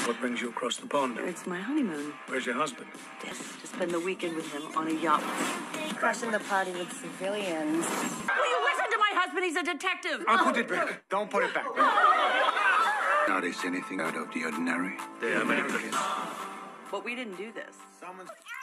What brings you across the pond? It's my honeymoon. Where's your husband? Yes, to spend the weekend with him on a yacht. Crashing the party with civilians. Will you listen to my husband? He's a detective. I'll put it back. Don't put it back. Notice anything out of the ordinary? There are many millions. But we didn't do this. Someone's...